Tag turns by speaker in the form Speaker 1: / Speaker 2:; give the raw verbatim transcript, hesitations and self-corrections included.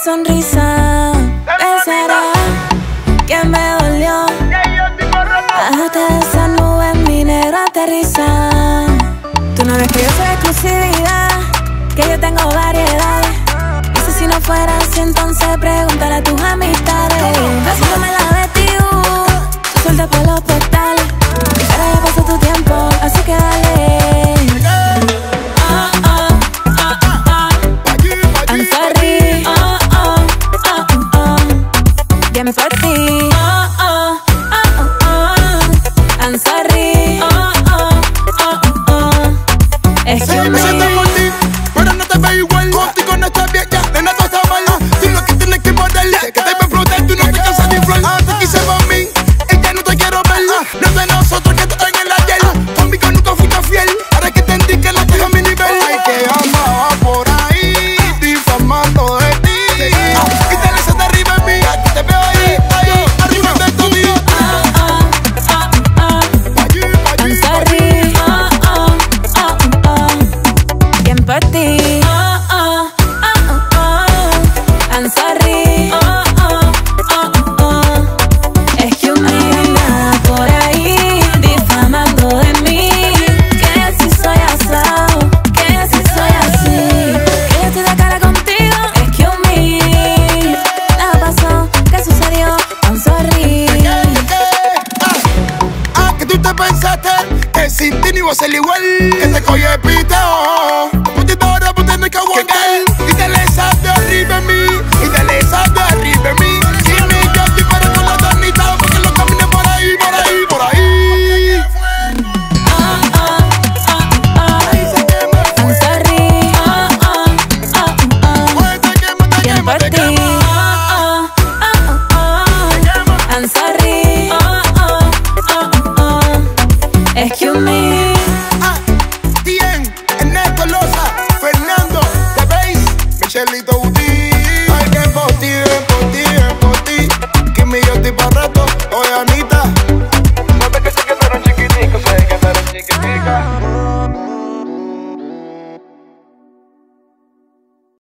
Speaker 1: sonrisa. Pensará que me dolió. Bájate de esa nube, mi negro, aterriza. Tú no ves que yo soy exclusividad, que yo tengo variedad. Y si, si no fuera así, entonces pregúntale a tus amistades. Haciéndome la Betty U, tú suelta por los portales. Ahora ya pasó tu tiempo, así que dale. Oh, oh, oh, oh, oh. I'm sorry. Oh, oh, oh, oh, oh. Dame por ti.